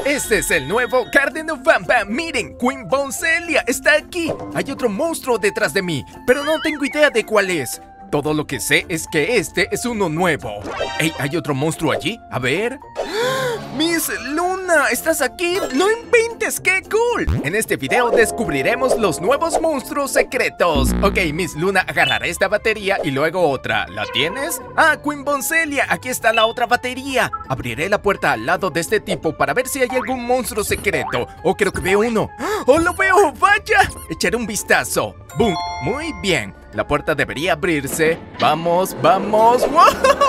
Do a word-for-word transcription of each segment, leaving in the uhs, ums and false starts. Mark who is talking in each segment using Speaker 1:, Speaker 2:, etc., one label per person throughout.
Speaker 1: Este es el nuevo Garden of Bam Bam. Miren, Queen Boncelia está aquí. Hay otro monstruo detrás de mí, pero no tengo idea de cuál es. Todo lo que sé es que este es uno nuevo. Ey, ¿hay otro monstruo allí? A ver. ¡Miss Luna! ¿Estás aquí? ¡No inventes! ¡Qué cool! En este video descubriremos los nuevos monstruos secretos. Ok, Miss Luna agarrará esta batería y luego otra. ¿La tienes? ¡Ah, Queen Boncelia! Aquí está la otra batería. Abriré la puerta al lado de este tipo para ver si hay algún monstruo secreto. Oh, creo que veo uno. ¡Oh, lo veo! ¡Vaya! Echaré un vistazo. ¡Boom! Muy bien. La puerta debería abrirse. ¡Vamos, vamos! ¡Wow!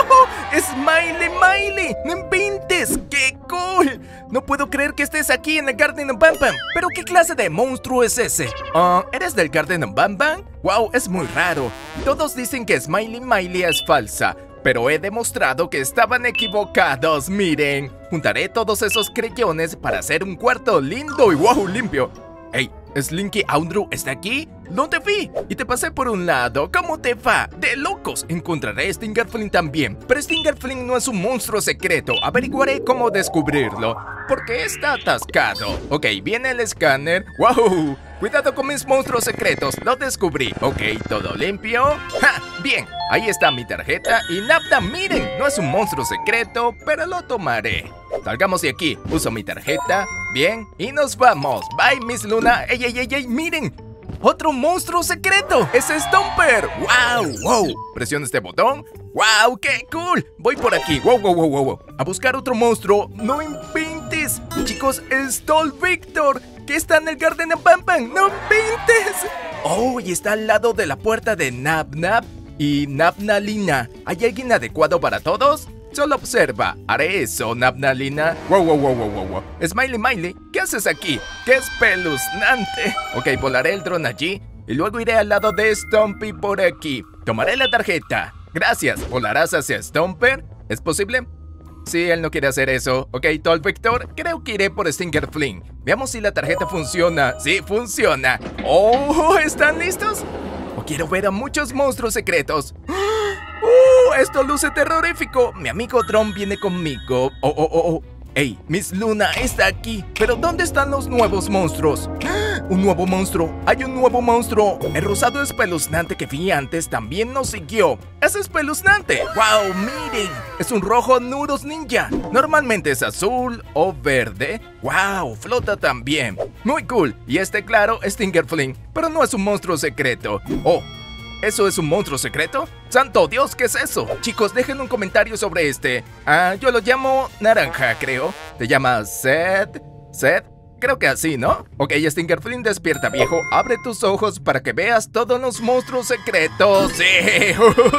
Speaker 1: ¡Smiley, Miley! ¡No inventes! ¡Qué cool! No puedo creer que estés aquí en el Garden of Bam Bam. ¿Pero qué clase de monstruo es ese? Uh, ¿Eres del Garden of Bam Bam? ¡Wow! Es muy raro. Todos dicen que Smiley Miley es falsa, pero he demostrado que estaban equivocados. Miren, juntaré todos esos creyones para hacer un cuarto lindo y wow, limpio. ¡Ey! ¿Slinky Andrew está aquí? No te vi y te pasé por un lado. ¿Cómo te va? ¡De locos! Encontraré a Stinger Flynn también. Pero Stinger Flynn no es un monstruo secreto. Averiguaré cómo descubrirlo. ¿Por qué está atascado? Ok, viene el escáner. ¡Wow! Cuidado con mis monstruos secretos. Lo descubrí. Ok, todo limpio. ¡Ja! Bien, ahí está mi tarjeta. Y Napda, miren, no es un monstruo secreto, pero lo tomaré. Salgamos de aquí. Uso mi tarjeta. Bien, y nos vamos. Bye, Miss Luna. ¡Ey, ey, ey, ey! ¡Miren! ¡Otro monstruo secreto! ¡Es Stomper! ¡Wow! ¡Wow! Presiono este botón. ¡Wow! ¡Qué cool! Voy por aquí. ¡Wow, wow, wow, wow! A buscar otro monstruo. ¡No inventes! Chicos, es Tall Victor, que está en el Garden of Bam Bam. ¡No inventes! ¡Oh! Y está al lado de la puerta de Nap Nap y Napnalina. ¿Hay alguien adecuado para todos? Solo observa. Haré eso, Napnalina. Wow, wow, wow, wow, wow, wow. Smiley Miley, ¿qué haces aquí? ¡Qué espeluznante! Ok, volaré el dron allí y luego iré al lado de Stompy por aquí. Tomaré la tarjeta. Gracias. ¿Volarás hacia Stomper? ¿Es posible? Sí, él no quiere hacer eso. Ok, Tall Victor, creo que iré por Stinger Flynn. Veamos si la tarjeta funciona. Sí, funciona. ¡Oh! ¿Están listos? O quiero ver a muchos monstruos secretos. ¡Uh! Esto luce terrorífico. Mi amigo Dron viene conmigo. Oh, oh, oh, oh. Ey, Miss Luna está aquí. Pero ¿dónde están los nuevos monstruos? Un nuevo monstruo. Hay un nuevo monstruo. El rosado espeluznante que vi antes también nos siguió. ¡Es espeluznante! ¡Wow! ¡Miren! Es un rojo Nurus Ninja. Normalmente es azul o verde. ¡Wow! Flota también. Muy cool. Y este, claro, es Stinger Flynn. Pero no es un monstruo secreto. ¡Oh! ¿Eso es un monstruo secreto? ¡Santo Dios! ¿Qué es eso? Chicos, dejen un comentario sobre este. Ah, yo lo llamo Naranja, creo. ¿Te llamas Seth? ¿Seth? Creo que así, ¿no? Ok, Stinger Flynn, despierta, viejo. Abre tus ojos para que veas todos los monstruos secretos. ¡Sí!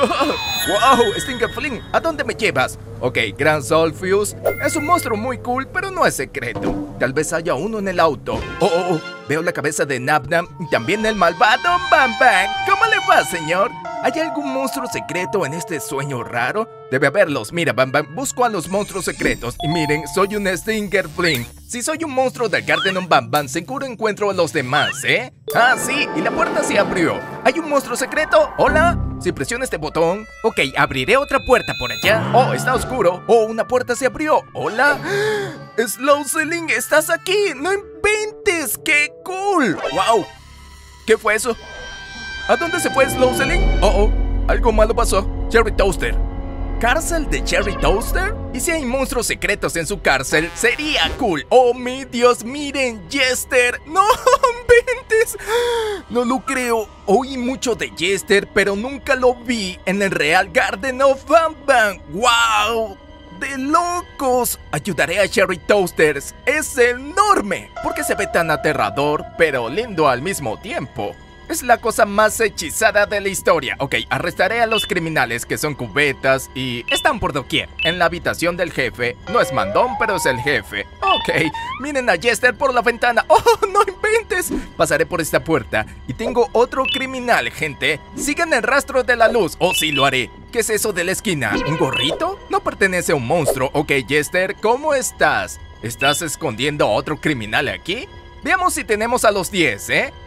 Speaker 1: ¡Wow! Stinger Flynn, ¿a dónde me llevas? Ok, Grand Solfius es un monstruo muy cool, pero no es secreto. Tal vez haya uno en el auto. Oh, oh, oh. Veo la cabeza de Napnam y también el malvado Bam Bam. ¿Cómo le va, señor? ¿Hay algún monstruo secreto en este sueño raro? Debe haberlos. Mira, Bam Bam, busco a los monstruos secretos. Y miren, soy un Stinger Flynn. Si soy un monstruo del Garden of Bam Bam, seguro encuentro a los demás, ¿eh? Ah, sí, y la puerta se abrió. ¿Hay un monstruo secreto? ¿Hola? Si presiono este botón, ok, abriré otra puerta por allá. Oh, está oscuro. Oh, una puerta se abrió. Hola. Slowseling, ¿estás aquí? ¡No inventes! ¡Qué cool! ¡Wow! ¿Qué fue eso? ¿A dónde se fue Slowseling? Oh, oh, algo malo pasó. Cherry Toaster. ¿Cárcel de Cherry Toaster? ¿Y si hay monstruos secretos en su cárcel? ¡Sería cool! ¡Oh, mi Dios! ¡Miren! ¡Jester! ¡No inventes! No lo creo. Oí mucho de Jester, pero nunca lo vi en el Real Garden of Bam Bam. ¡Wow! ¡De locos! Ayudaré a Cherry Toasters. ¡Es enorme! ¿Por qué se ve tan aterrador, pero lindo al mismo tiempo? Es la cosa más hechizada de la historia. Ok, arrestaré a los criminales que son cubetas y están por doquier. En la habitación del jefe. No es mandón, pero es el jefe. Ok, miren a Jester por la ventana. ¡Oh, no inventes! Pasaré por esta puerta y tengo otro criminal, gente. Sigan el rastro de la luz. Oh, sí, lo haré. ¿Qué es eso de la esquina? ¿Un gorrito? No pertenece a un monstruo. Ok, Jester, ¿cómo estás? ¿Estás escondiendo a otro criminal aquí? Veamos si tenemos a los diez, ¿eh?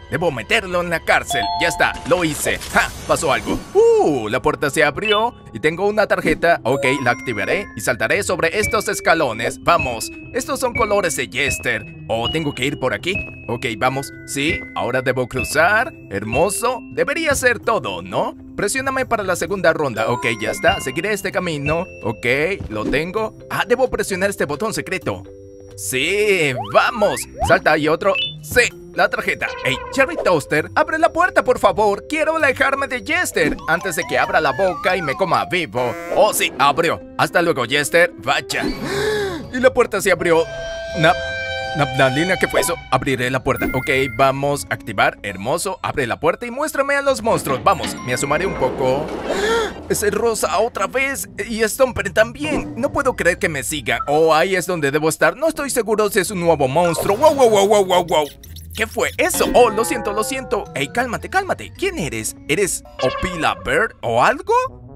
Speaker 1: Debo meterlo en la cárcel. Ya está, lo hice. ¡Ja! Pasó algo. Uh, la puerta se abrió y tengo una tarjeta. Ok, la activaré y saltaré sobre estos escalones. Vamos, estos son colores de Jester. Oh, tengo que ir por aquí. Ok, vamos. Sí, ahora debo cruzar. Hermoso. Debería ser todo, ¿no? Presióname para la segunda ronda. Ok, ya está. Seguiré este camino. Ok, lo tengo. Ah, debo presionar este botón secreto. Sí, vamos. Salta ahí otro. Sí, la tarjeta. Hey, Cherry Toaster, abre la puerta, por favor. Quiero alejarme de Jester antes de que abra la boca y me coma vivo. Oh, sí, abrió. Hasta luego, Jester. Vaya. Y la puerta se abrió. No. Napnalina, ¿qué fue eso? Abriré la puerta. Ok, vamos. Activar. Hermoso. Abre la puerta y muéstrame a los monstruos. Vamos, me asomaré un poco. Es rosa otra vez. Y Stomper también. No puedo creer que me siga. Oh, ahí es donde debo estar. No estoy seguro si es un nuevo monstruo. Wow, wow, wow, wow, wow, wow. ¿Qué fue eso? Oh, lo siento, lo siento. Ey, cálmate, cálmate. ¿Quién eres? ¿Eres Opila Bird o algo?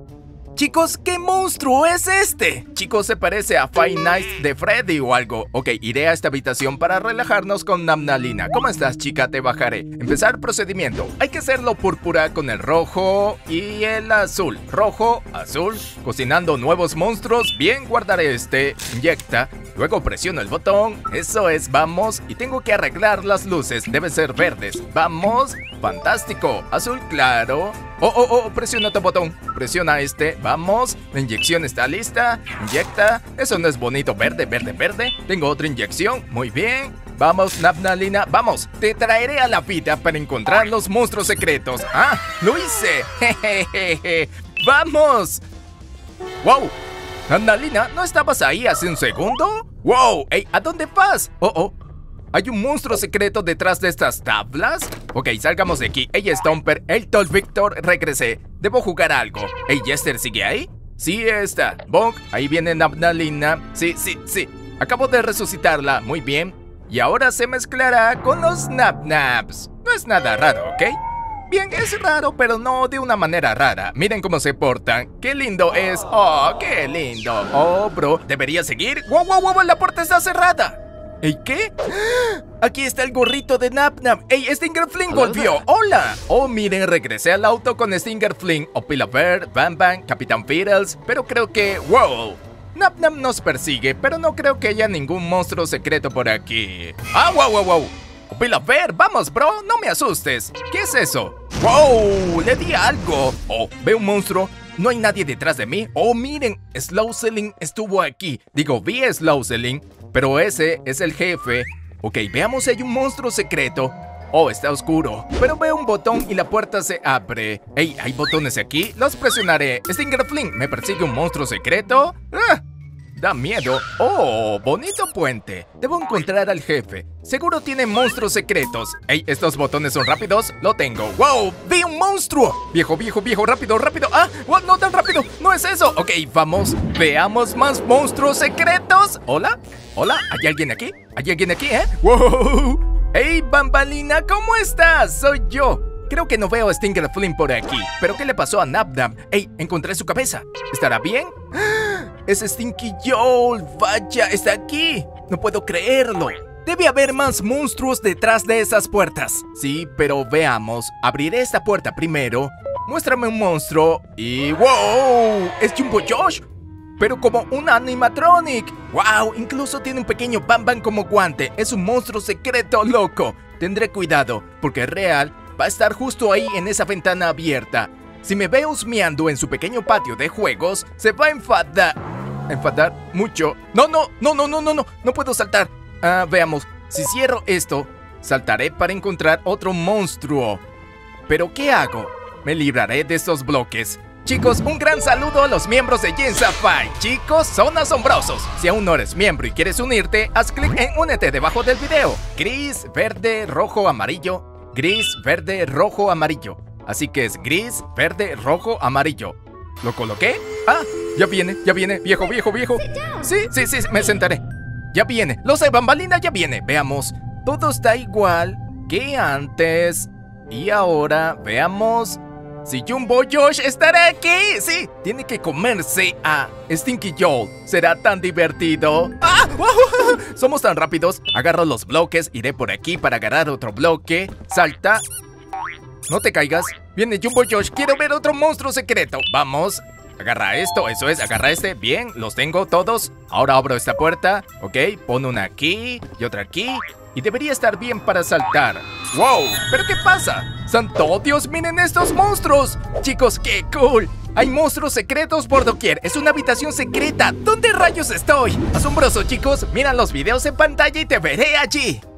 Speaker 1: Chicos, ¿qué monstruo es este? Chicos, se parece a Five Nights de Freddy o algo. Ok, iré a esta habitación para relajarnos con Napnalina. ¿Cómo estás, chica? Te bajaré. Empezar procedimiento. Hay que hacerlo púrpura con el rojo y el azul. Rojo, azul. Cocinando nuevos monstruos. Bien, guardaré este. Inyecta. Luego presiono el botón. Eso es, vamos. Y tengo que arreglar las luces. Deben ser verdes. Vamos. Fantástico. Azul claro. Oh, oh, oh, presiona otro botón. Presiona este. Vamos. La inyección está lista. Inyecta. Eso no es bonito. Verde, verde, verde. Tengo otra inyección. Muy bien. Vamos, Napnalina. Vamos. Te traeré a la vida para encontrar los monstruos secretos. ¡Ah! ¡Lo hice! ¡Jejeje! ¡Vamos! ¡Wow! Napnalina, ¿no estabas ahí hace un segundo? ¡Wow! ¡Ey! ¿A dónde vas? ¡Oh, oh! ¿Hay un monstruo secreto detrás de estas tablas? Ok, salgamos de aquí. Ey, Stomper, el Tol Victor, regresé. Debo jugar algo. Ey, ¿Jester sigue ahí? Sí, está. Bonk, ahí viene Napnalina. Sí, sí, sí. Acabo de resucitarla. Muy bien. Y ahora se mezclará con los Napnaps. No es nada raro, ¿ok? Bien, es raro, pero no de una manera rara. Miren cómo se portan. ¡Qué lindo es! ¡Oh, qué lindo! Oh, bro, ¿debería seguir? ¡Wow, wow, wow! ¡La puerta está cerrada! ¿Ey, qué? Aquí está el gorrito de Napnap. ¡Ey, Stinger Fling volvió! ¡Hola! Oh, miren, regresé al auto con Stinger Fling, Opila Bird, Bam Bam, Capitán Fiddles. Pero creo que... ¡Wow! Napnap nos persigue, pero no creo que haya ningún monstruo secreto por aquí. ¡Ah, wow, wow, wow! Opila Bird, vamos, bro, no me asustes. ¿Qué es eso? ¡Wow! Le di algo. Oh, veo un monstruo. No hay nadie detrás de mí. Oh, miren, Slowseling estuvo aquí. Digo, vi a Slowseling, pero ese es el jefe. Ok, veamos si hay un monstruo secreto. Oh, está oscuro, pero veo un botón y la puerta se abre. Ey, ¿hay botones aquí? Los presionaré. Stinger Fling, ¿me persigue un monstruo secreto? ¡Ah! Da miedo. Oh, bonito puente. Debo encontrar al jefe. Seguro tiene monstruos secretos. Ey, ¿estos botones son rápidos? Lo tengo. ¡Wow! ¡Vi un monstruo! Viejo, viejo, viejo, rápido, rápido. ¡Ah! ¡Wow! ¡No tan rápido! ¡No es eso! Ok, vamos. Veamos más monstruos secretos. ¿Hola? ¿Hola? ¿Hay alguien aquí? ¿Hay alguien aquí, eh? ¡Wow! ¡Ey, Bambalina! ¿Cómo estás? Soy yo. Creo que no veo a Stinger Fling por aquí. ¿Pero qué le pasó a Napnap? ¡Ey! Encontré su cabeza. ¿Estará bien? ¡Es Stinky Joel! ¡Vaya! ¡Está aquí! ¡No puedo creerlo! Debe haber más monstruos detrás de esas puertas. Sí, pero veamos. Abriré esta puerta primero. Muéstrame un monstruo. Y... ¡wow! ¡Es Jumbo Josh! Pero como un animatronic. ¡Wow! Incluso tiene un pequeño Bam Bam como guante. Es un monstruo secreto loco. Tendré cuidado, porque real va a estar justo ahí en esa ventana abierta. Si me ve husmeando en su pequeño patio de juegos, se va a enfadar. ¿Enfadar? Mucho. No, no, no, no, no, no, no. No puedo saltar. Ah, veamos. Si cierro esto, saltaré para encontrar otro monstruo. ¿Pero qué hago? Me libraré de estos bloques. Chicos, un gran saludo a los miembros de Gensafai. Chicos, son asombrosos. Si aún no eres miembro y quieres unirte, haz clic en únete debajo del video. Gris, verde, rojo, amarillo. Gris, verde, rojo, amarillo. Así que es gris, verde, rojo, amarillo. ¿Lo coloqué? Ah, ya viene, ya viene, viejo, viejo, viejo. Sí, sí, sí, me sentaré. Ya viene, lo sé, Bambalina, ya viene. Veamos, todo está igual que antes. Y ahora, veamos. Si Jumbo Josh estará aquí. Sí, tiene que comerse a Stinky Joel. Será tan divertido. ¡Ah! Somos tan rápidos. Agarro los bloques, iré por aquí para agarrar otro bloque. Salta. No te caigas. Viene Jumbo Josh, quiero ver otro monstruo secreto. Vamos. Agarra esto, eso es, agarra este. Bien, los tengo todos. Ahora abro esta puerta. Ok, pon una aquí y otra aquí. Y debería estar bien para saltar. ¡Wow! ¿Pero qué pasa? ¡Santo Dios! ¡Miren estos monstruos! Chicos, ¡qué cool! Hay monstruos secretos por doquier. Es una habitación secreta. ¿Dónde rayos estoy? Asombroso, chicos. Mira los videos en pantalla y te veré allí.